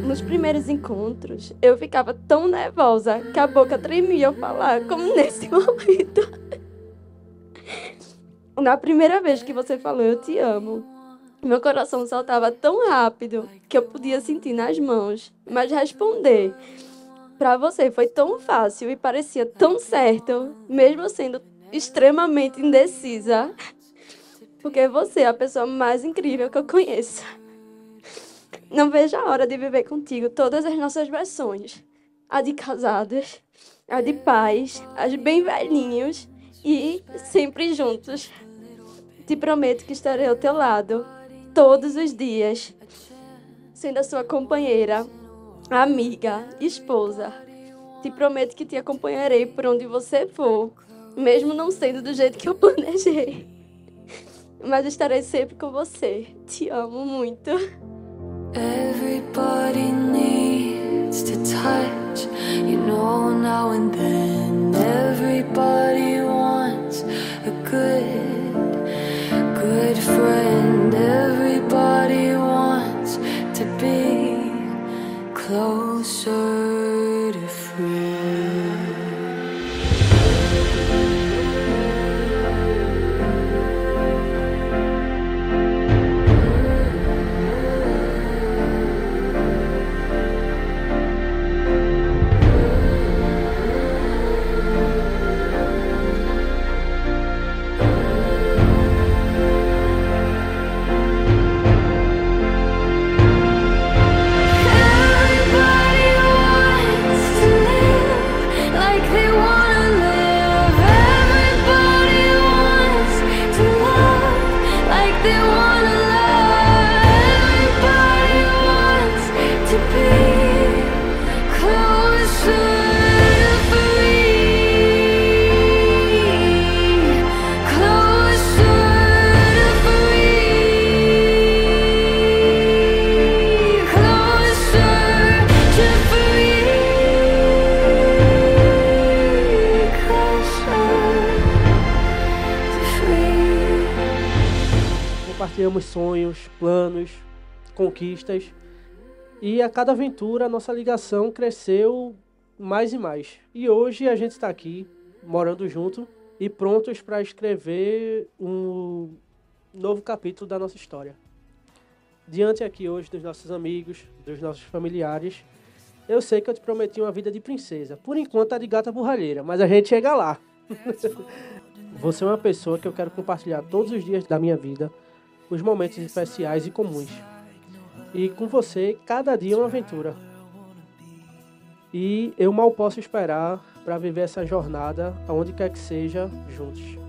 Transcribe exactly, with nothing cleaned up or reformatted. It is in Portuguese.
Nos primeiros encontros, eu ficava tão nervosa que a boca tremia ao falar, como nesse momento. Na primeira vez que você falou eu te amo, meu coração saltava tão rápido que eu podia sentir nas mãos, mas responder para você foi tão fácil e parecia tão certo, mesmo sendo extremamente indecisa, porque você é a pessoa mais incrível que eu conheço. Não vejo a hora de viver contigo todas as nossas versões, a de casados, a de pais, as bem velhinhos e sempre juntos. Te prometo que estarei ao teu lado todos os dias, sendo a sua companheira, amiga, esposa. Te prometo que te acompanharei por onde você for, mesmo não sendo do jeito que eu planejei. Mas estarei sempre com você. Te amo muito. Everybody needs to touch, you know, now and then. Everybody wants a good, good friend. Everybody wants to be closer to friend. Compartilhamos sonhos, planos, conquistas, e a cada aventura a nossa ligação cresceu mais e mais. E hoje a gente está aqui, morando junto e prontos para escrever um novo capítulo da nossa história. Diante aqui hoje dos nossos amigos, dos nossos familiares, eu sei que eu te prometi uma vida de princesa. Por enquanto, a de gata borralheira, mas a gente chega lá. Você é uma pessoa que eu quero compartilhar todos os dias da minha vida, os momentos especiais e comuns. E com você, cada dia é uma aventura. E eu mal posso esperar para viver essa jornada, aonde quer que seja, juntos.